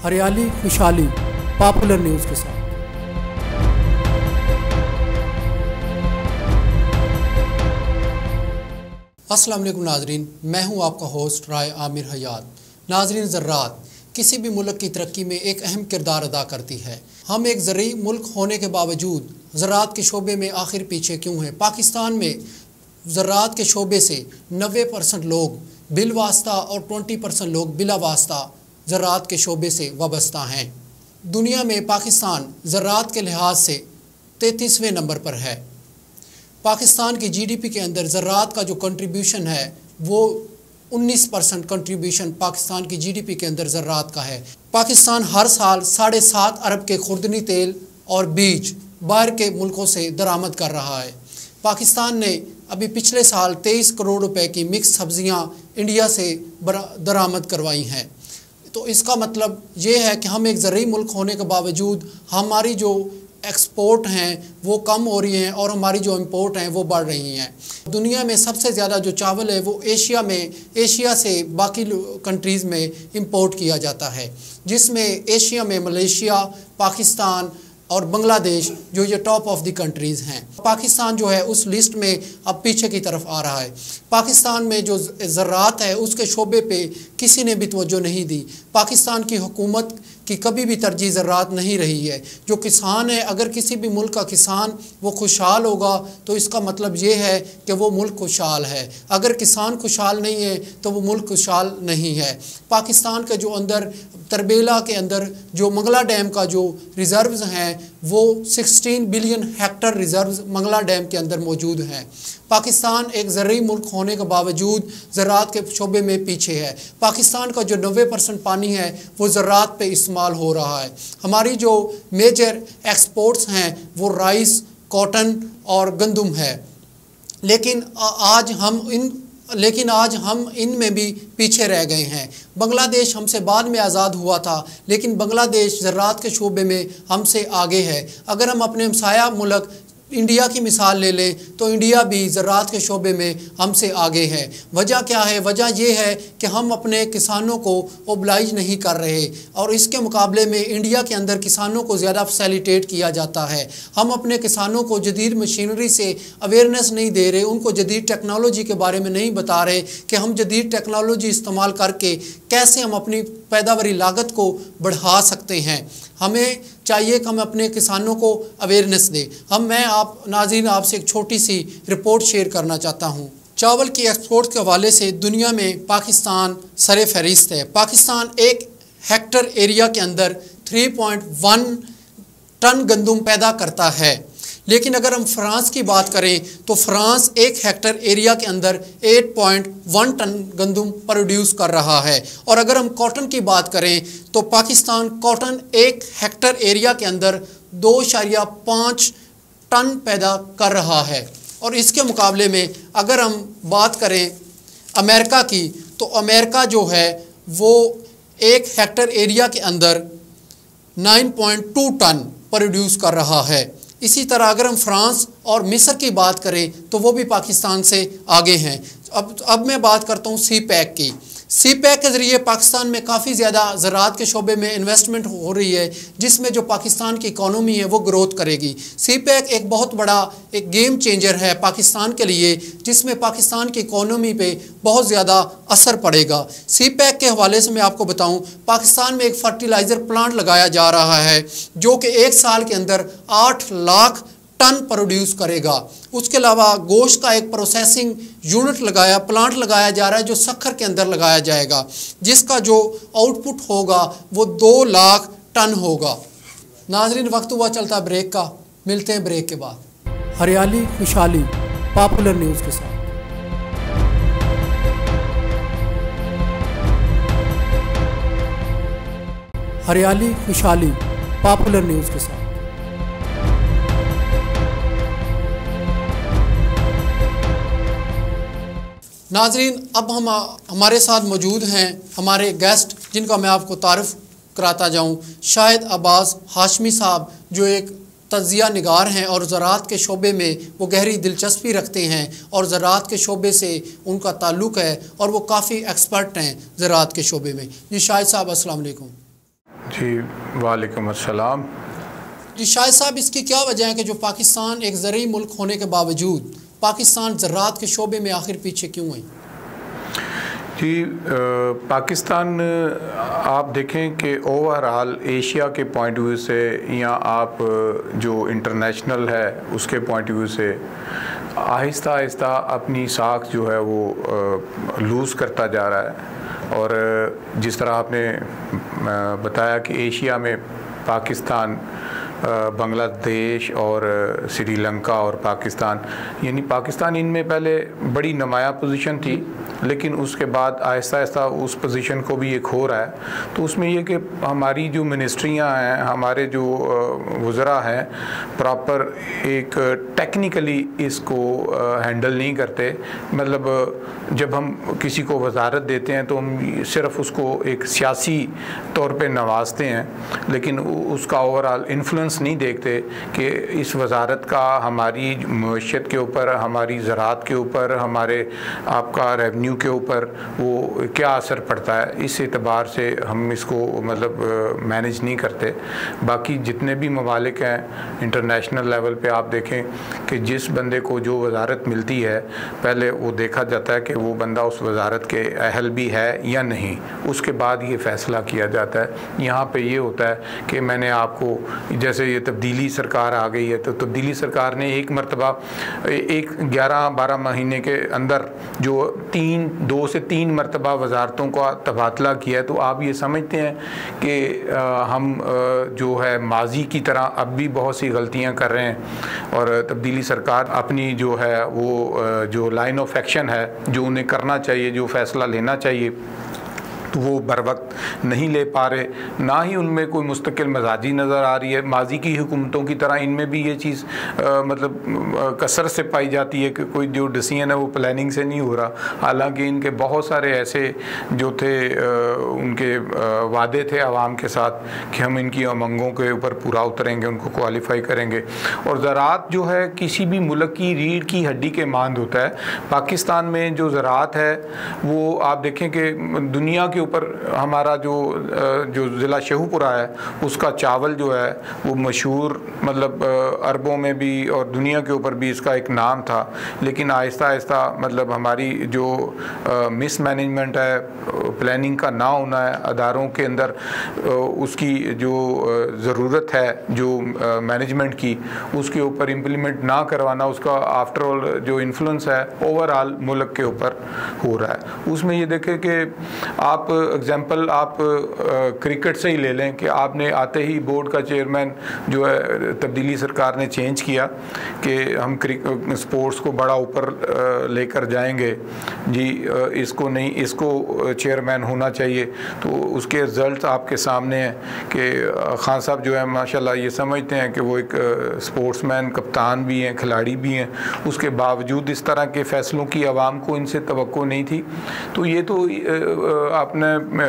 हरियाली खुशहाली popular news के साथ। अस्सलाम वालेकुम नाजरीन, मैं हूं आपका होस्ट राय आमिर हयात। नाजरीन, ज़राअत किसी भी मुल्क की तरक्की में एक अहम किरदार अदा करती है। हम एक ज़रूरी मुल्क होने के बावजूद ज़राअत के शोबे में आखिर पीछे क्यों हैं? पाकिस्तान में ज़राअत के शोबे से 90% लोग बिलवास्ता और 20% लोग बिला वास्ता ज़राअत के शोबे से वाबस्ता हैं। दुनिया में पाकिस्तान ज़राअत के लिहाज से 33वें नंबर पर है। पाकिस्तान की जीडीपी के अंदर ज़राअत का जो कंट्रीब्यूशन है वो 19% कंट्रीब्यूशन पाकिस्तान की जीडीपी के अंदर ज़राअत का है। पाकिस्तान हर साल 7.5 अरब के खुर्दनी तेल और बीज बाहर के मुल्कों से दरामद कर रहा है। पाकिस्तान ने अभी पिछले साल 23 करोड़ रुपए की मिक्स सब्जियां इंडिया से दरामद करवाई हैं। तो इसका मतलब ये है कि हम एक ज़रूरी मुल्क होने के बावजूद हमारी जो एक्सपोर्ट हैं वो कम हो रही हैं और हमारी जो इंपोर्ट हैं वो बढ़ रही हैं। दुनिया में सबसे ज़्यादा जो चावल है वो एशिया से बाकी कंट्रीज़ में इंपोर्ट किया जाता है, जिसमें एशिया में मलेशिया, पाकिस्तान और बांग्लादेश जो ये टॉप ऑफ द कंट्रीज़ हैं। पाकिस्तान जो है उस लिस्ट में अब पीछे की तरफ आ रहा है। पाकिस्तान में जो ज़राअत है उसके शोबे पे किसी ने भी तवज्जो नहीं दी। पाकिस्तान की हुकूमत की कभी भी तरजीह ज़राअत नहीं रही है। जो किसान है, अगर किसी भी मुल्क का किसान वो खुशहाल होगा तो इसका मतलब ये है कि वो मुल्क खुशहाल है। अगर किसान खुशहाल नहीं है तो वो मुल्क खुशहाल नहीं है। पाकिस्तान के जो अंदर तरबेला के अंदर जो मंगला डैम का जो रिज़र्व्स हैं वो 16 billion hectare reserves Mangla dam के अंदर मौजूद हैं। पाकिस्तान एक ज़रूरी मुल्क होने के बावजूद ज़राअत के शोबे में पीछे है। पाकिस्तान का जो 90% पानी है वो ज़राअत पे इस्तेमाल हो रहा है। हमारी जो मेजर एक्सपोर्ट्स हैं वो राइस, कॉटन और गंदम है। लेकिन आज हम इनमें भी पीछे रह गए हैं। बांग्लादेश हमसे बाद में आज़ाद हुआ था, लेकिन बांग्लादेश ज़राअत के शोबे में हमसे आगे है। अगर हम अपने हमसाया मुल्क इंडिया की मिसाल ले लें तो इंडिया भी ज़राअत के शोबे में हमसे आगे है। वजह क्या है? वजह ये है कि हम अपने किसानों को ओबलाइज नहीं कर रहे और इसके मुकाबले में इंडिया के अंदर किसानों को ज़्यादा फैसिलिटेट किया जाता है। हम अपने किसानों को जदीद मशीनरी से अवेयरनेस नहीं दे रहे, उनको जदीद टेक्नोलॉजी के बारे में नहीं बता रहे कि हम जदीद टेक्नोलॉजी इस्तेमाल करके कैसे हम अपनी पैदावारी लागत को बढ़ा सकते हैं। हमें चाहिए कि हम अपने किसानों को अवेयरनेस दें। मैं नाज़रीन आपसे एक छोटी सी रिपोर्ट शेयर करना चाहता हूँ। चावल की एक्सपोर्ट के हवाले से दुनिया में पाकिस्तान सरे फहरिस्त है। पाकिस्तान एक हेक्टर एरिया के अंदर 3.1 टन गंदम पैदा करता है। लेकिन अगर हम फ्रांस की बात करें तो फ्रांस एक हेक्टर एरिया के अंदर 8.1 टन गंदम प्रोड्यूस कर रहा है। और अगर हम कॉटन की बात करें तो पाकिस्तान कॉटन एक हेक्टर एरिया के अंदर 2.5 टन पैदा कर रहा है। और इसके मुकाबले में अगर हम बात करें अमेरिका की तो अमेरिका जो है वो एक हेक्टर एरिया के अंदर 9.2 टन प्रोड्यूस कर रहा है। इसी तरह अगर हम फ्रांस और मिस्र की बात करें तो वो भी पाकिस्तान से आगे हैं। अब मैं बात करता हूँ सी पैक की। सी पैक के ज़रिए पाकिस्तान में काफ़ी ज़्यादा ज़राअत के शोबे में इन्वेस्टमेंट हो रही है, जिसमें जो पाकिस्तान की इकॉनमी है वो ग्रोथ करेगी। सी पैक एक बहुत बड़ा एक गेम चेंजर है पाकिस्तान के लिए, जिसमें पाकिस्तान की इकॉनमी पे बहुत ज़्यादा असर पड़ेगा। सी पैक के हवाले से मैं आपको बताऊं, पाकिस्तान में एक फर्टिलाइज़र प्लांट लगाया जा रहा है जो कि 1 साल के अंदर 8 लाख टन प्रोड्यूस करेगा। उसके अलावा गोश्त का एक प्रोसेसिंग प्लांट लगाया जा रहा है जो सक्खर के अंदर लगाया जाएगा, जिसका जो आउटपुट होगा वो 2 लाख टन होगा। नाजरीन, वक्त हुआ चलता ब्रेक का, मिलते हैं ब्रेक के बाद। हरियाली खुशहाली पॉपुलर न्यूज़ के साथ। हरियाली खुशहाली पॉपुलर न्यूज़ के साथ। नाजरीन, अब हमारे साथ मौजूद हैं हमारे गेस्ट, जिनका मैं आपको तारुफ कराता जाऊं। शाहिद अब्बास हाशमी साहब जो एक तजिया निगार हैं और ज़राअत के शोबे में वो गहरी दिलचस्पी रखते हैं और ज़राअत के शोबे से उनका ताल्लुक़ है और वो काफ़ी एक्सपर्ट हैं ज़राअत के शोबे में। जी शाहिद साहब, अस्सलाम वालेकुम। जी वालेकुम अस्सलाम। जी शाहिद साहब, इसकी क्या वजह है कि जो पाकिस्तान एक ज़रूरी मुल्क होने के बावजूद पाकिस्तान ज़राअत के शोबे में आखिर पीछे क्यों है? जी पाकिस्तान आप देखें कि ओवरऑल एशिया के पॉइंट ऑफ व्यू से या आप जो इंटरनेशनल है उसके पॉइंट ऑफ व्यू से आहिस्ता आहिस्ता अपनी साख जो है वो लूज़ करता जा रहा है। और जिस तरह आपने बताया कि एशिया में पाकिस्तान, बांग्लादेश और श्रीलंका और पाकिस्तान, यानी पाकिस्तान इनमें पहले बड़ी नुमायाँ पोजीशन थी, लेकिन उसके बाद आहिस्ता आहिस्ता उस पोजीशन को भी ये खो रहा है। तो उसमें ये कि हमारी जो मिनिस्ट्रियाँ हैं, हमारे जो वज़रा हैं, प्रॉपर एक टेक्निकली इसको हैंडल नहीं करते। मतलब जब हम किसी को वजारत देते हैं तो हम सिर्फ उसको एक सियासी तौर पे नवाजते हैं, लेकिन उसका ओवरऑल इन्फ्लुएंस नहीं देखते कि इस वजारत का हमारी मईशत के ऊपर, हमारी ज़राअत के ऊपर, हमारे आपका रेवन्यू के ऊपर वो क्या असर पड़ता है। इस एतबार से हम इसको मतलब मैनेज नहीं करते। बाकी जितने भी ममालिक हैं इंटरनेशनल लेवल पे आप देखें कि जिस बंदे को जो वजारत मिलती है, पहले वो देखा जाता है कि वो बंदा उस वजारत के अहल भी है या नहीं, उसके बाद ये फ़ैसला किया जाता है। यहाँ पे ये होता है कि मैंने आपको, जैसे ये तब्दीली सरकार आ गई है, तो तब्दीली सरकार ने एक मरतबा एक 11-12 महीने के अंदर जो 2 से 3 मरतबा वजारतों का तबादला किया है। तो आप ये समझते हैं कि हम जो है माजी की तरह अब भी बहुत सी गलतियां कर रहे हैं, और तब्दीली सरकार अपनी जो है वो जो लाइन ऑफ एक्शन है, जो उन्हें करना चाहिए, जो फ़ैसला लेना चाहिए, तो वो बर वक्त नहीं ले पा रहे। ना ही उनमें कोई मुस्तकिल मजाजी नज़र आ रही है। माजी की हुकूमतों की तरह इनमें भी ये चीज़ मतलब कसरत से पाई जाती है कि कोई जो डिसीजन है वो प्लानिंग से नहीं हो रहा। हालांकि इनके बहुत सारे ऐसे जो थे उनके वादे थे आवाम के साथ कि हम इनकी उमंगों के ऊपर पूरा उतरेंगे, उनको क्वालिफाई करेंगे। और ज़राअत जो है किसी भी मुल्क की रीढ़ की हड्डी के मांद होता है। पाकिस्तान में जो ज़राअत है वो आप देखें कि दुनिया के ऊपर हमारा जो ज़िला शेहूपुरा है उसका चावल जो है वो मशहूर, मतलब अरबों में भी और दुनिया के ऊपर भी इसका एक नाम था। लेकिन आहिस्ता आहिस्ता मतलब हमारी जो मिस मैनेजमेंट है, प्लानिंग का ना होना है अदारों के अंदर, उसकी जो ज़रूरत है जो मैनेजमेंट की, उसके ऊपर इम्प्लीमेंट ना करवाना, उसका आफ्टर ऑल जो इन्फ्लुएंस है ओवरऑल मुल्क के ऊपर हो रहा है। उसमें ये देखें कि आप एग्जांपल आप क्रिकेट से ही ले लें कि आपने आते ही बोर्ड का चेयरमैन जो है तब्दीली सरकार ने चेंज किया कि हम स्पोर्ट्स को बड़ा ऊपर लेकर जाएंगे जी, इसको नहीं, इसको चेयरमैन होना चाहिए। तो उसके रिजल्ट आपके सामने हैं कि खान साहब जो है माशाल्लाह ये समझते हैं कि वो एक स्पोर्ट्समैन, कप्तान भी हैं, खिलाड़ी भी हैं, उसके बावजूद इस तरह के फ़ैसलों की आवाम को इनसे तवक्को नहीं थी। तो ये तो आपने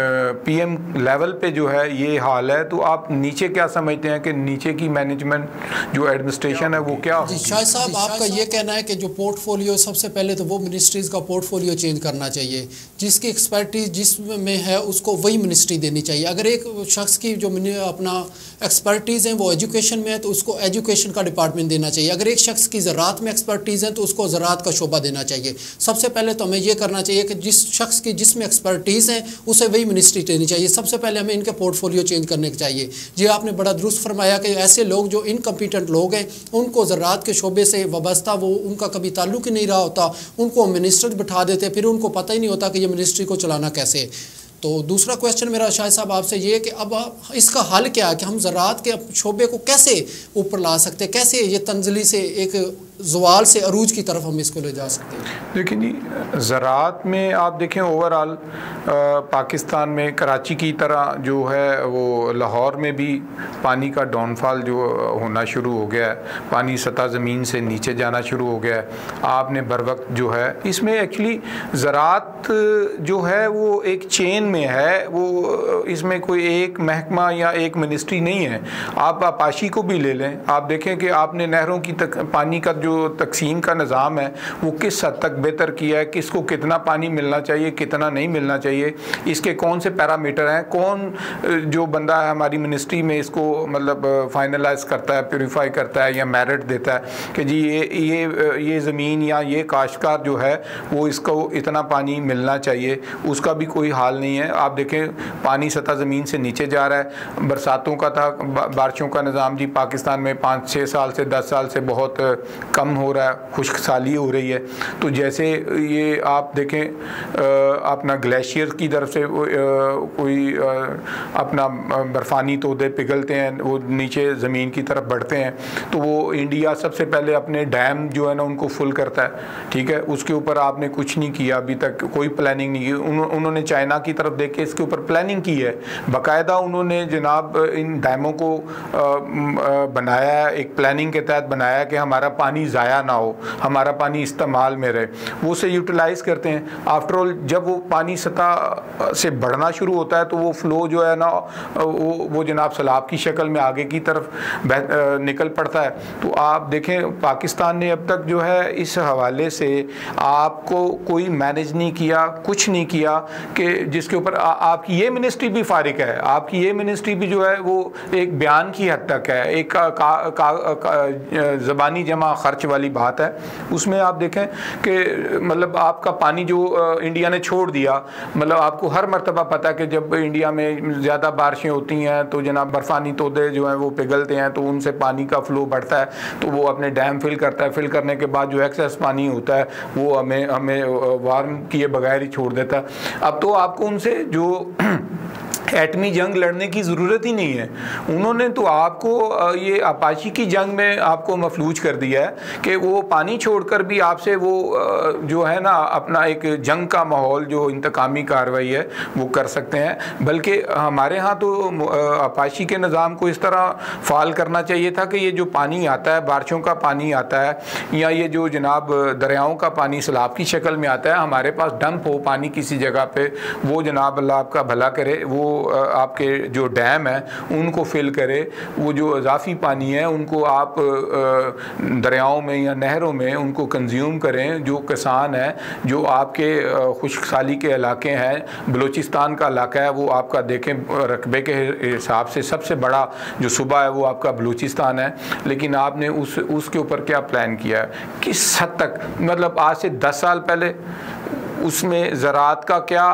पीएम लेवल पे जो है ये हाल है। तो आप नीचे क्या समझते हैं कि नीचे की मैनेजमेंट जो एडमिनिस्ट्रेशन है वो क्या होगी? शाहिद साहब, आपका ये कहना है कि जो पोर्टफोलियो, सबसे पहले तो वो मिनिस्ट्रीज़ का पोर्टफोलियो चेंज करना चाहिए, जिसकी एक्सपर्टीज़ जिसमें है उसको वही मिनिस्ट्री देनी चाहिए। अगर एक शख्स की जो अपना एक्सपर्टीज़ है वो एजुकेशन में है तो उसको एजुकेशन का डिपार्टमेंट देना चाहिए। अगर एक शख्स की ज़राअत में एक्सपर्टीज़ है तो उसको ज़राअत का शोबा देना चाहिए। सबसे पहले तो हमें ये करना चाहिए कि जिस शख्स की जिसमें एक्सपर्टीज़ है उसे वही मिनिस्ट्री देनी चाहिए। सबसे पहले हमें इनके पोर्टफोलियो चेंज करने चाहिए। जी आपने बड़ा दुरुस्त फरमाया कि ऐसे लोग जो इनकम्पिटेंट लोग हैं उनको ज़राअत के शोबे से वाबस्ता, वो उनका कभी ताल्लुक़ ही नहीं रहा होता, उनको मिनिस्टर बिठा देते, फिर उनको पता ही नहीं होता कि ये मिनिस्ट्री को चलाना कैसे है। तो दूसरा क्वेश्चन मेरा शाहिद साहब आपसे ये है कि अब इसका हल क्या है कि हम ज़राअत के शोबे को कैसे ऊपर ला सकते हैं, कैसे ये तंजली से एक ज़वाल से अरूज की तरफ हम इसको ले जा सकते हैं? देखिए जी, ज़राअत में आप देखें ओवरऑल पाकिस्तान में कराची की तरह जो है वो लाहौर में भी पानी का डाउनफॉल जो होना शुरू हो गया है, पानी सतह ज़मीन से नीचे जाना शुरू हो गया है। आपने बर वक्त जो है इसमें एक्चुअली ज़राअत जो है वो एक चेन में है, वो इसमें कोई एक महकमा या एक मिनिस्ट्री नहीं है। आप आपाशी को भी ले लें, आप देखें कि आपने नहरों की पानी का जो तकसीम का निज़ाम है वो किस हद तक बेहतर किया है, किसको कितना पानी मिलना चाहिए, कितना नहीं मिलना चाहिए, इसके कौन से पैरामीटर हैं, कौन जो बंदा है हमारी मिनिस्ट्री में इसको मतलब फाइनलाइज करता है, प्योरीफाई करता है या मेरिट देता है कि जी ये ज़मीन या ये काश्तकार जो है वो इसको इतना पानी मिलना चाहिए, उसका भी कोई हाल नहीं है। आप देखें पानी सतह ज़मीन से नीचे जा रहा है। बरसातों का था, बारिशों का निज़ाम जी पाकिस्तान में 5-6 साल से 10 साल से बहुत कम हो रहा है, खुश्कसाली हो रही है। तो जैसे ये आप देखें अपना ग्लेशियर की तरफ से कोई अपना बर्फ़ानी तोदे पिघलते हैं, वो नीचे ज़मीन की तरफ बढ़ते हैं, तो वो इंडिया सबसे पहले अपने डैम जो है ना उनको फुल करता है, ठीक है। उसके ऊपर आपने कुछ नहीं किया, अभी तक कोई प्लानिंग नहीं की। उन्होंने चाइना की तरफ देख के इसके ऊपर प्लानिंग की है, बाकायदा उन्होंने जनाब इन डैमों को बनाया है, एक प्लानिंग के तहत बनाया कि हमारा पानी ज़ाया ना हो, हमारा पानी इस्तेमाल में रहे, वो उसे यूटिलाइज़ करते हैं। आफ्टर ऑल जब वो पानी सतह से बढ़ना शुरू होता है तो वो फ्लो जो है ना वो जनाब सैलाब की शक्ल में आगे की तरफ निकल पड़ता है। तो आप देखें पाकिस्तान ने अब तक जो है इस हवाले से आपको कोई मैनेज नहीं किया, कुछ नहीं किया कि जिसके ऊपर आपकी ये मिनिस्ट्री भी फारिग है, आपकी ये मिनिस्ट्री भी जो है वो एक बयान की हद तक है, एक ज़बानी जमा खर्च वाली बात है। उसमें आप देखें कि मतलब आपका पानी जो इंडिया ने छोड़ दिया, मतलब आपको हर मरतबा पता है कि जब इंडिया में ज़्यादा बारिशें होती हैं तो जनाब बर्फ़ानी तोदे जो हैं वो पिघलते हैं, तो उनसे पानी का फ़्लो बढ़ता है, तो वो अपने डैम फिल करता है, फिल करने के बाद जो एक्सेस पानी होता है वो हमें वार्म किए बगैर ही छोड़ देता है। अब तो आपको उनसे जो एटमी जंग लड़ने की ज़रूरत ही नहीं है, उन्होंने तो आपको ये आपाशी की जंग में आपको मफलूज कर दिया है कि वो पानी छोड़कर भी आपसे वो जो है ना अपना एक जंग का माहौल जो इंतकामी कार्रवाई है वो कर सकते हैं। बल्कि हमारे यहाँ तो आपाशी के निज़ाम को इस तरह फ़ाल करना चाहिए था कि ये जो पानी आता है, बारिशों का पानी आता है या ये जो जनाब दरियाओं का पानी सैलाब की शक्ल में आता है, हमारे पास डंप हो पानी किसी जगह पे, वो जनाब अल्लाह आपका भला करे, वो आपके जो डैम है उनको फिल करे, वो जो इजाफी पानी है उनको आप दरियाओं में या नहरों में उनको कंज्यूम करें। जो किसान है, जो आपके खुश्कसाली के इलाके हैं, बलूचिस्तान का इलाका है वो आपका देखें रकबे के हिसाब से सबसे बड़ा जो सूबा है वो आपका बलूचिस्तान है, लेकिन आपने उसके ऊपर क्या प्लान किया है, किस हद तक, मतलब आज से 10 साल पहले उसमें ज़राअत का क्या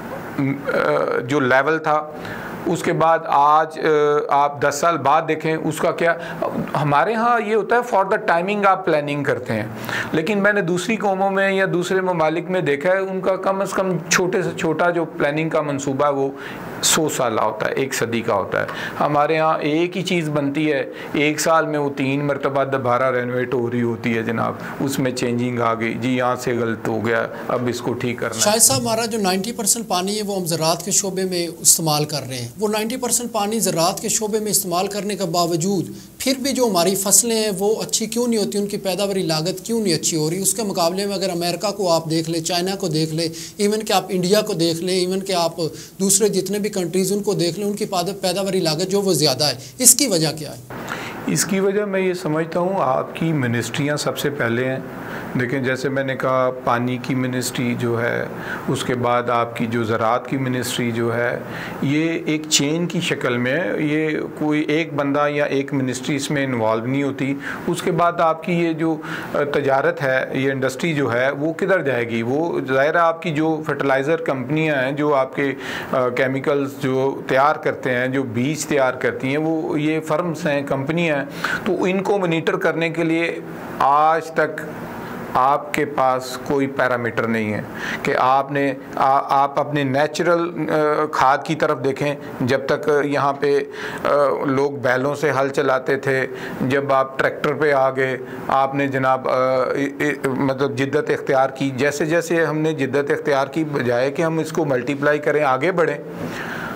जो लेवल था, उसके बाद आज आप 10 साल बाद देखें उसका क्या। हमारे यहाँ ये होता है फॉर द टाइमिंग आप प्लानिंग करते हैं, लेकिन मैंने दूसरी कौमों में या दूसरे ममालिक में देखा है उनका कम से कम छोटे से छोटा जो प्लानिंग का मंसूबा है वो 100 साल होता है, 1 सदी का होता है। हमारे यहाँ एक ही चीज़ बनती है, 1 साल में वो 3 मरतबा दोबारा रेनोवेट हो रही होती है जनाब, उसमें चेंजिंग आ गई जी, यहाँ से गलत हो गया, अब इसको ठीक करना है। शायद साहब हमारा जो 90% पानी है वो हम ज़राअत के शोबे में इस्तेमाल कर रहे हैं, वो 90% पानी ज़राअत के शोबे में इस्तेमाल करने के बावजूद फिर भी जो हमारी फसलें हैं वो अच्छी क्यों नहीं होती, उनकी पैदावारी लागत क्यों नहीं अच्छी हो रही। उसके मुकाबले में अगर अमेरिका को आप देख लें, चाइना को देख लें, इवन कि आप इंडिया को देख लें, इवन कि आप दूसरे जितने भी कंट्रीज़ उनको देख लें, उनकी पैदावारी लागत जो वो ज़्यादा है। इसकी वजह क्या है? इसकी वजह मैं ये समझता हूँ आपकी मिनिस्ट्रियाँ सबसे पहले हैं। देखें जैसे मैंने कहा पानी की मिनिस्ट्री जो है, उसके बाद आपकी जो ज़राअत की मिनिस्ट्री जो है, ये एक चेन की शक्ल में है, ये कोई एक बंदा या एक मिनिस्ट्री इसमें इन्वॉल्व नहीं होती। उसके बाद आपकी ये जो तजारत है, ये इंडस्ट्री जो है वो किधर जाएगी, वो ज़ाहिर है आपकी जो फर्टिलाइज़र कंपनियां हैं जो आपके केमिकल्स जो तैयार करते हैं, जो बीज तैयार करती हैं, वो ये फर्म्स हैं, कंपनियां हैं, तो इनको मॉनिटर करने के लिए आज तक आपके पास कोई पैरामीटर नहीं है कि आप अपने नेचुरल खाद की तरफ देखें। जब तक यहाँ पे लोग बैलों से हल चलाते थे, जब आप ट्रैक्टर पे आ गए, आपने जनाब मतलब जिद्दत इख्तियार की, जैसे जैसे हमने जिद्दत इख्तियार की, बजाय कि हम इसको मल्टीप्लाई करें, आगे बढ़ें,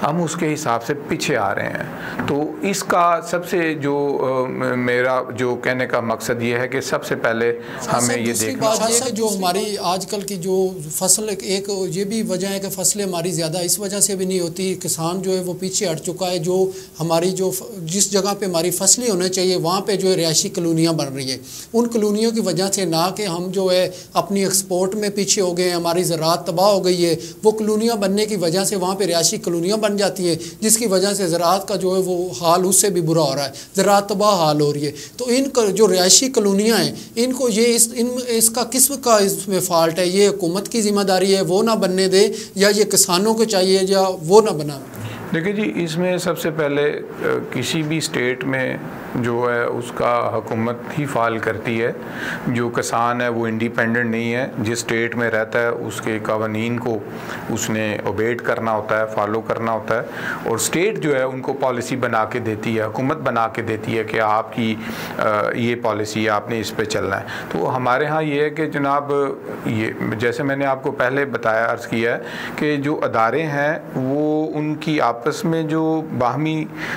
हम उसके हिसाब से पीछे आ रहे हैं। तो इसका सबसे जो मेरा जो कहने का मकसद ये है कि सबसे पहले हमें ये देखना बात है जो हमारी आजकल की जो फसल, एक ये भी वजह है कि फसलें हमारी ज़्यादा इस वजह से भी नहीं होती, किसान जो है वो पीछे हट चुका है। जो हमारी जो जिस जगह पे हमारी फसलें होने चाहिए वहाँ पे जो है रिहायशी कॉलोनियाँ बन रही है, उन कॉलोनियों की वजह से ना कि हम जो है अपनी एक्सपोर्ट में पीछे हो गए हैं, हमारी ज़राअत तबाह हो गई है, वो कॉलोनियाँ बनने की वजह से वहाँ पर रिहायशी कॉलोनियाँ बन जाती हैं, जिसकी वजह से ज़राअत का जो है वो हाल उससे भी बुरा हो रहा है, ज़राअत तबाह हाल हो रही है। तो इन जो रिहायशी कॉलोनियाँ हैं इनको ये इसका किस्म का इसमें फ़ाल्ट है, ये हुकूमत की ज़िम्मेदारी है वो ना बनने दे, या ये किसानों को चाहिए या वो ना बना? देखिए जी, इसमें सबसे पहले किसी भी स्टेट में जो है उसका हुकूमत ही फाल करती है। जो किसान है वो इंडिपेंडेंट नहीं है, जिस स्टेट में रहता है उसके कवानीन को उसने ओबेट करना होता है, फॉलो करना होता है, और स्टेट जो है उनको पॉलिसी बना के देती है, हुकूमत बना के देती है कि आपकी ये पॉलिसी है, आपने इस पे चलना है। तो हमारे यहाँ ये है कि जनाब, ये जैसे मैंने आपको पहले बताया, अर्ज़ किया है कि जो अदारे हैं वो उनकी आपस में जो बाहमी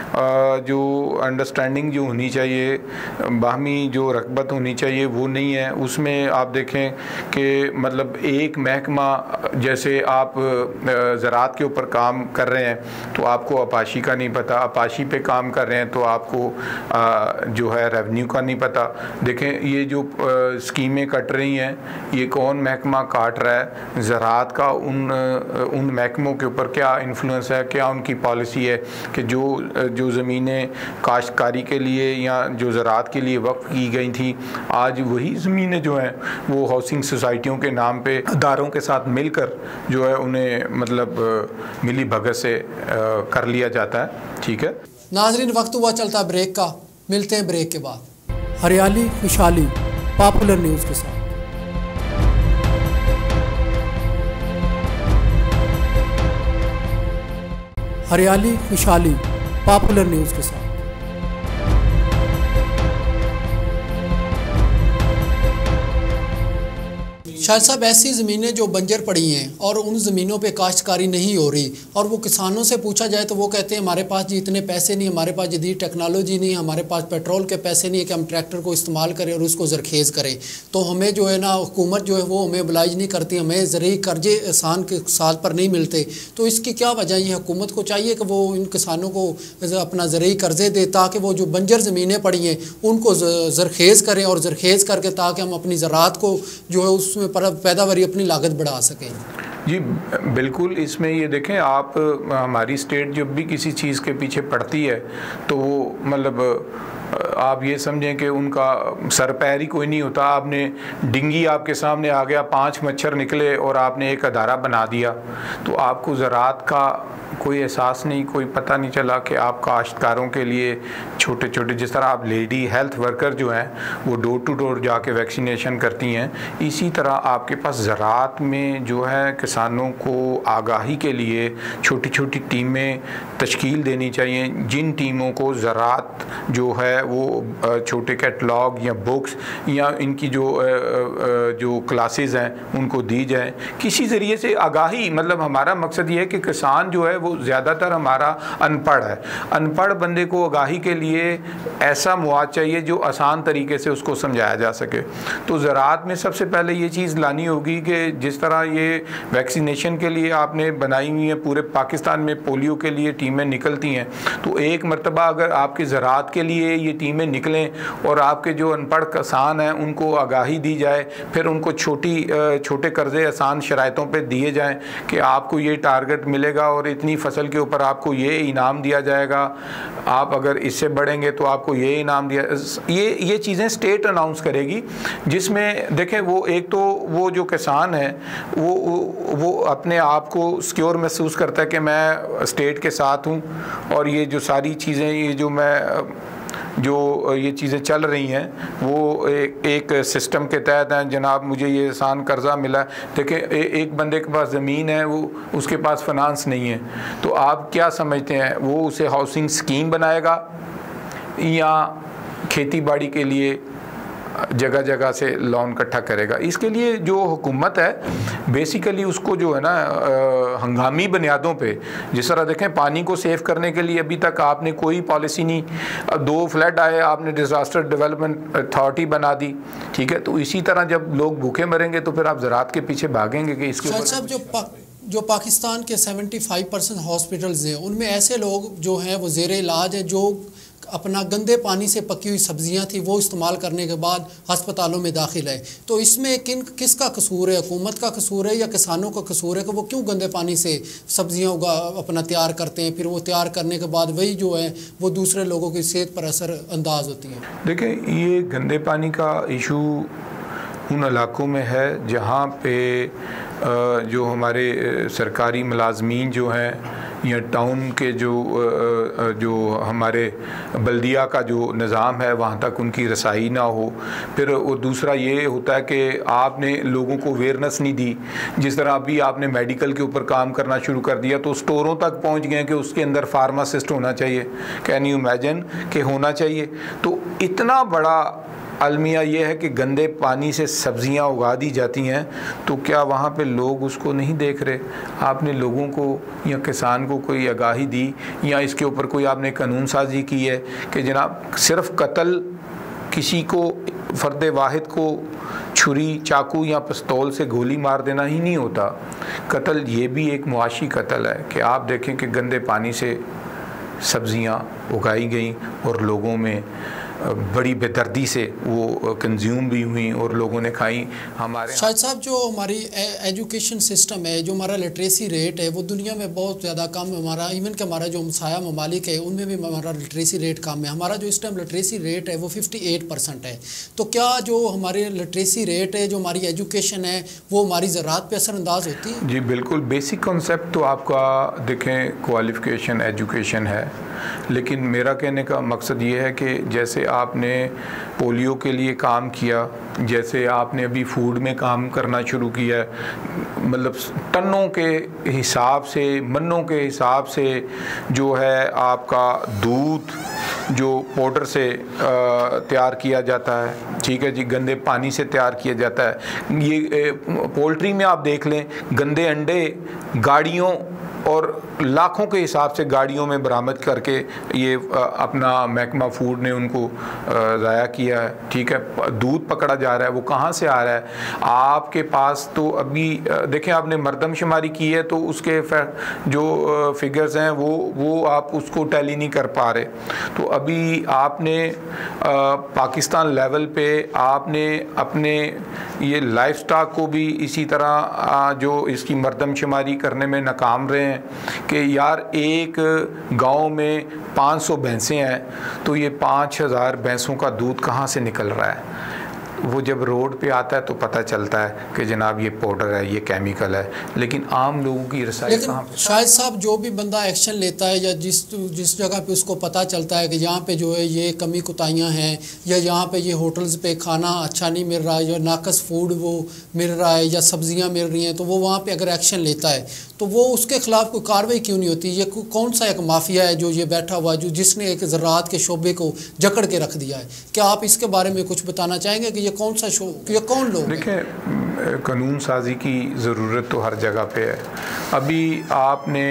जो अंडरस्टैंडिंग जो होनी चाहिए, बाहमी जो रग़बत होनी चाहिए वो नहीं है। उसमें आप देखें कि मतलब एक महकमा, जैसे आप ज़राअत के ऊपर काम कर रहे हैं तो आपको अपाशी का नहीं पता, अपाशी पे काम कर रहे हैं तो आपको जो है रेवेन्यू का नहीं पता। देखें ये जो स्कीमें कट रही हैं, ये कौन महकमा काट रहा है, ज़राअत का उन महकमों के ऊपर क्या इन्फ्लुएंस है, क्या उनकी पॉलिसी है कि जो ज़मीनें काश्तकारी के लिए या जो ज़राअत के लिए वक्फ की गई थी, आज वही ज़मीनें जो हैं वो हाउसिंग सोसाइटियों के नाम पे अदारों के साथ मिलकर जो है उन्हें मतलब मिली भगत से कर लिया जाता है। ठीक है नाज़रीन, वक्त हुआ चलता ब्रेक का, मिलते हैं ब्रेक के बाद हरियाली खुशहाली पॉपुलर न्यूज़ के साथ। हरियाली खुशहाली पॉपुलर न्यूज़ के साथ। शायद साहब, ऐसी ज़मीनें जो बंजर पड़ी हैं और उन ज़मीनों पे काश्तकारी नहीं हो रही, और वो किसानों से पूछा जाए तो वो कहते हैं हमारे पास जी इतने पैसे नहीं, हमारे पास जदीद टेक्नोलॉजी नहीं, हमारे पास पेट्रोल के पैसे नहीं है कि हम ट्रैक्टर को इस्तेमाल करें और उसको ज़रखेज़ करें। तो हमें जो है ना हुकूमत जो है वो हमें oblige नहीं करती, हमें ज़रूरी कर्जे आसान के साल पर नहीं मिलते। तो इसकी क्या वजह? ये हुकूमत को चाहिए कि वो इन किसानों को अपना ज़रूरी कर्जे दे ताकि वो जो बंजर ज़मीनें पड़ी हैं उनको ज़रखेज़ करें, और ज़रखेज़ करके ताकि हम अपनी ज़राअत को जो है उसमें पैदावारी अपनी लागत बढ़ा सकें। जी बिल्कुल, इसमें ये देखें आप, हमारी स्टेट जब भी किसी चीज़ के पीछे पड़ती है तो वो मतलब आप ये समझें कि उनका सर पैर ही कोई नहीं होता। आपने डिंगी आपके सामने आ गया, 5 मच्छर निकले और आपने एक अदारा बना दिया, तो आपको ज़राअत का कोई एहसास नहीं, कोई पता नहीं चला कि आप काश्तकारों के लिए छोटे छोटे, जिस तरह आप लेडी हेल्थ वर्कर जो हैं वो डोर टू डोर जाके वैक्सीनेशन करती हैं, इसी तरह आपके पास ज़राअत में जो है किसानों को आगाही के लिए छोटी छोटी टीमें तश्कील देनी चाहिए, जिन टीमों को ज़राअत जो है वो छोटे कैटलॉग या बुक्स या इनकी जो क्लासेस हैं उनको दी जाए किसी ज़रिए से आगाही। मतलब हमारा मकसद ये है कि किसान जो है वो ज़्यादातर हमारा अनपढ़ है, अनपढ़ बंदे को आगाही के लिए ऐसा मवाद चाहिए जो आसान तरीके से उसको समझाया जा सके। तो ज़राअत में सबसे पहले ये चीज़ लानी होगी कि जिस तरह ये वैक्सीनेशन के लिए आपने बनाई हुई है, पूरे पाकिस्तान में पोलियो के लिए टीमें निकलती हैं, तो एक मरतबा अगर आपकी ज़राअत के लिए ये टीमें निकलें और आपके जो अनपढ़ किसान हैं उनको आगाही दी जाए, फिर उनको छोटे कर्ज़े आसान शराइतों पर दिए जाएँ कि आपको ये टारगेट मिलेगा और इतनी फसल के ऊपर आपको ये इनाम दिया जाएगा, आप अगर इससे बढ़ेंगे तो आपको ये इनाम दिया, ये चीज़ें स्टेट अनाउंस करेगी, जिसमें देखें वो एक तो वो जो किसान है वो अपने आप को सिक्योर महसूस करता है कि मैं स्टेट के साथ हूँ, और ये जो सारी चीज़ें ये चीज़ें चल रही हैं वो एक सिस्टम के तहत हैं। जनाब मुझे ये आसान कर्ज़ा मिला, देखिए एक बंदे के पास ज़मीन है, वो उसके पास फाइनेंस नहीं है, तो आप क्या समझते हैं वो उसे हाउसिंग स्कीम बनाएगा या खेती बाड़ी के लिए जगह जगह से लोन इकट्ठा करेगा। इसके लिए जो हुकूमत है बेसिकली उसको जो है ना हंगामी बुनियादों पे, जिस तरह देखें पानी को सेव करने के लिए अभी तक आपने कोई पॉलिसी नहीं, 2 फ्लड आए आपने डिज़ास्टर डेवलपमेंट अथॉरिटी बना दी, ठीक है। तो इसी तरह जब लोग भूखे मरेंगे तो फिर आप ज़राअत के पीछे भागेंगे कि इसके ऊपर। जो पाकिस्तान के 75% हॉस्पिटल्स हैं उनमें ऐसे लोग जो हैं वो ज़ेरे इलाज है, जो अपना गंदे पानी से पकी हुई सब्जियां थी वो इस्तेमाल करने के बाद अस्पतालों में दाखिल है। तो इसमें किसका कसूर है? हुकूमत का कसूर है या किसानों का कसूर है कि वो क्यों गंदे पानी से सब्जियां अपना तैयार करते हैं, फिर वो तैयार करने के बाद वही जो है वो दूसरे लोगों की सेहत पर असर अंदाज होती है? देखें, ये गंदे पानी का इशू उन इलाकों में है जहाँ पे जो हमारे सरकारी मुलाजमीन जो हैं या टाउन के जो हमारे बल्दिया का जो निज़ाम है वहाँ तक उनकी रसाई ना हो। फिर और दूसरा ये होता है कि आपने लोगों को अवेयरनेस नहीं दी। जिस तरह अभी आपने मेडिकल के ऊपर काम करना शुरू कर दिया तो स्टोरों तक पहुँच गए कि उसके अंदर फार्मासिस्ट होना चाहिए। कैन यू इमेजिन कि होना चाहिए? तो इतना बड़ा अलमिया ये है कि गंदे पानी से सब्जियां उगा दी जाती हैं, तो क्या वहाँ पे लोग उसको नहीं देख रहे? आपने लोगों को या किसान को कोई आगाही दी या इसके ऊपर कोई आपने कानून साजी की है कि जनाब सिर्फ कत्ल किसी को फ़र्द वाहिद को छुरी चाकू या पिस्तौल से गोली मार देना ही नहीं होता। कत्ल ये भी एक मुआशी कत्ल है कि आप देखें कि गंदे पानी से सब्जियां उगाई गई और लोगों में बड़ी बेदर्दी से वो कंज्यूम भी हुई और लोगों ने खाई। हमारे शाहिद साहब, जो हमारी एजुकेशन सिस्टम है, जो हमारा लिटरेसी रेट है वो दुनिया में बहुत ज़्यादा कम है। हमारा इवन कि हमारा जो हमसाया ममालिक है उनमें भी हमारा लिटरेसी रेट कम है। हमारा जो इस टाइम लिटरेसी रेट है वो 58% है। तो क्या जो हमारे लिटरेसी रेट है, जो हमारी एजुकेशन है, वो हमारी ज़राअत पे असरअंदाज होती है? जी बिल्कुल। बेसिक कॉन्सेप्ट तो आपका देखें क्वालिफ़िकेशन एजुकेशन है, लेकिन मेरा कहने का मकसद ये है कि जैसे आपने पोलियो के लिए काम किया, जैसे आपने अभी फूड में काम करना शुरू किया, मतलब टनों के हिसाब से, मन्नों के हिसाब से जो है आपका दूध जो पाउडर से तैयार किया जाता है, ठीक है जी, गंदे पानी से तैयार किया जाता है। ये पोल्ट्री में आप देख लें, गंदे अंडे गाड़ियों और लाखों के हिसाब से गाड़ियों में बरामद करके ये अपना महकमा फूड ने उनको ज़ाया किया है, ठीक है। दूध पकड़ा जा रहा है, वो कहाँ से आ रहा है? आपके पास तो अभी देखें, आपने मरदमशुमारी की है तो उसके जो फिगर्स हैं वो आप उसको टैली नहीं कर पा रहे। तो अभी आपने पाकिस्तान लेवल पे आपने अपने ये लाइफ स्टॉक को भी इसी तरह जो इसकी मरदमशुमारी करने में नाकाम रहे हैं कि यार एक गांव में 500 भैंसें हैं तो ये 5000 भैंसों का दूध कहाँ से निकल रहा है? वो जब रोड पे आता है तो पता चलता है कि जनाब ये पाउडर है, ये केमिकल है, लेकिन आम लोगों की रसाई कहाँ पे? शायद साहब, जो भी बंदा एक्शन लेता है या जिस जगह पे उसको पता चलता है कि यहाँ पे जो है ये कमी कुताहियाँ हैं या यहाँ पे ये होटल्स पे खाना अच्छा नहीं मिल रहा है या नाकस फूड वो मिल रहा है या सब्जियाँ मिल रही हैं, तो वो वहाँ पे अगर एक्शन लेता है तो वो उसके ख़िलाफ़ कोई कार्रवाई क्यों नहीं होती? ये कौन सा एक माफिया है जो ये बैठा हुआ जो जिसने एक ज़राअत के शोबे को जकड़ के रख दिया है? क्या आप इसके बारे में कुछ बताना चाहेंगे कि ये कौन सा ये कौन लोग? देखिए, कानून साजी की ज़रूरत तो हर जगह पे है। अभी आपने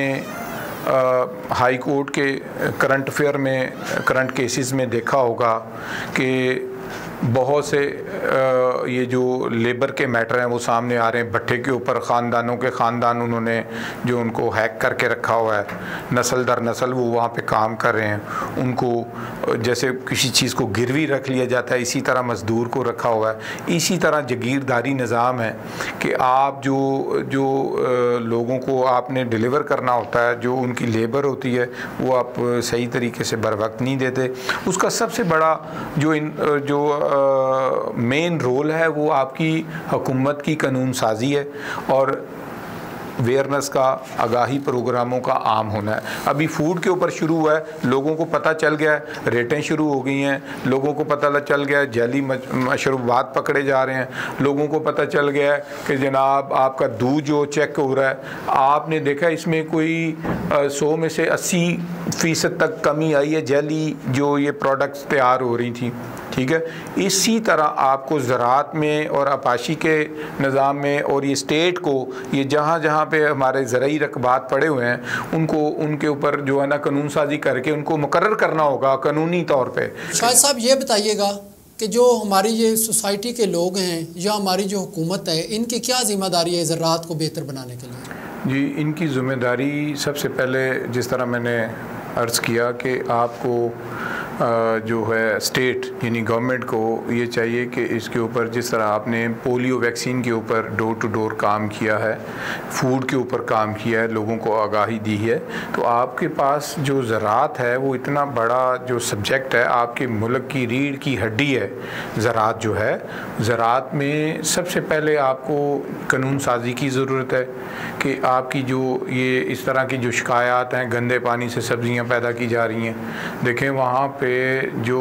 हाई कोर्ट के करंट अफेयर में, करंट केसेस में देखा होगा कि बहुत से ये जो लेबर के मैटर हैं वो सामने आ रहे हैं। भट्टे के ऊपर ख़ानदानों के ख़ानदान उन्होंने जो उनको हैक करके रखा हुआ है, नस्ल दर नस्ल वो वहाँ पे काम कर रहे हैं। उनको जैसे किसी चीज़ को गिरवी रख लिया जाता है, इसी तरह मज़दूर को रखा हुआ है। इसी तरह जागीरदारी निज़ाम है कि आप जो लोगों को आपने डिलीवर करना होता है, जो उनकी लेबर होती है, वो आप सही तरीके से बर वक्त नहीं देते। उसका सबसे बड़ा जो मेन रोल है वो आपकी हुकूमत की कानून साजी है और अवेयरनेस का, आगाही प्रोग्रामों का आम होना है। अभी फूड के ऊपर शुरू हुआ है, लोगों को पता चल गया है, रेटें शुरू हो गई हैं, लोगों को पता चल गया है जैली मशरूबात पकड़े जा रहे हैं, लोगों को पता चल गया है कि जनाब आपका दूध जो चेक हो रहा है, आपने देखा इसमें कोई 100 में से 80% तक कमी आई है जैली जो ये प्रोडक्ट्स तैयार हो रही थी, ठीक है। इसी तरह आपको ज़राअत में और आपाशी के निज़ाम में और ये स्टेट को, ये जहाँ जहाँ पे हमारे ज़रई रकबात पड़े हुए हैं उनको, उनके ऊपर जो है ना कानून साजी करके उनको मुकर्रर करना होगा कानूनी तौर पे। शाहिद साहब ये बताइएगा कि जो हमारी ये सोसाइटी के लोग हैं या हमारी जो हुकूमत है, इनकी क्या ज़िम्मेदारी है ज़राअत को बेहतर बनाने के लिए? जी, इनकी ज़िम्मेदारी सबसे पहले जिस तरह मैंने अर्ज़ किया कि आपको जो है स्टेट यानी गवर्नमेंट को ये चाहिए कि इसके ऊपर, जिस तरह आपने पोलियो वैक्सीन के ऊपर डोर टू डोर काम किया है, फूड के ऊपर काम किया है, लोगों को आगाही दी है, तो आपके पास जो ज़राअत है वो इतना बड़ा जो सब्जेक्ट है, आपके मुल्क की रीढ़ की हड्डी है ज़राअत जो है। ज़राअत में सबसे पहले आपको कानून साजी की ज़रूरत है कि आपकी जो ये इस तरह की जो शिकायत हैं, गंदे पानी से सब्ज़ियाँ पैदा की जा रही हैं, देखें वहाँ पे जो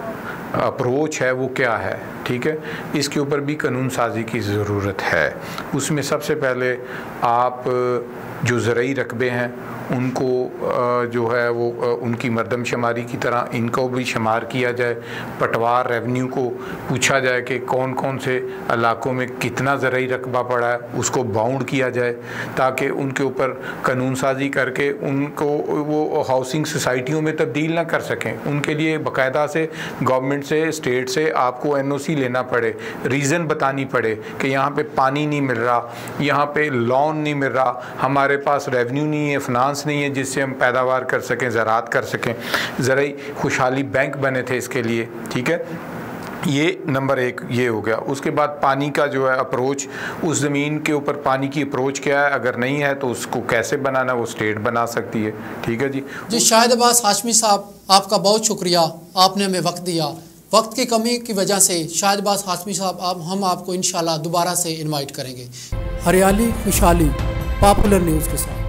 अप्रोच है वो क्या है, ठीक है, इसके ऊपर भी कानून साजी की ज़रूरत है। उसमें सबसे पहले आप जो ज़रई रकबे हैं उनको जो है वो उनकी मरदमशुमारी की तरह इनको भी शुमार किया जाए, पटवार रेवेन्यू को पूछा जाए कि कौन कौन से इलाकों में कितना ज़रई रकबा पड़ा है, उसको बाउंड किया जाए ताकि उनके ऊपर कानून साजी करके उनको वो हाउसिंग सोसाइटियों में तब्दील ना कर सकें। उनके लिए बाकायदा से गवर्नमेंट से, स्टेट से आपको NOC लेना पड़े, रीज़न बतानी पड़े कि यहाँ पे पानी नहीं मिल रहा, यहाँ पे लोन नहीं मिल रहा, हमारे पास रेवेन्यू नहीं है, फाइनेंस नहीं है जिससे हम पैदावार कर सकें, ज़राअत कर सकें। ज़राई खुशहाली बैंक बने थे इसके लिए, ठीक है। ये नंबर 1 ये हो गया। उसके बाद पानी का जो है अप्रोच, उस ज़मीन के ऊपर पानी की अप्रोच क्या है, अगर नहीं है तो उसको कैसे बनाना, वो स्टेट बना सकती है, ठीक है जी। शाहिद अब्बास हाशमी साहब, आपका बहुत शुक्रिया, आपने हमें वक्त दिया। वक्त की कमी की वजह से शाहिद अब्बास हाशमी साहब हम आपको इंशाल्लाह दोबारा से इनवाइट करेंगे। हरियाली खुशहाली पॉपुलर न्यूज़ के साथ।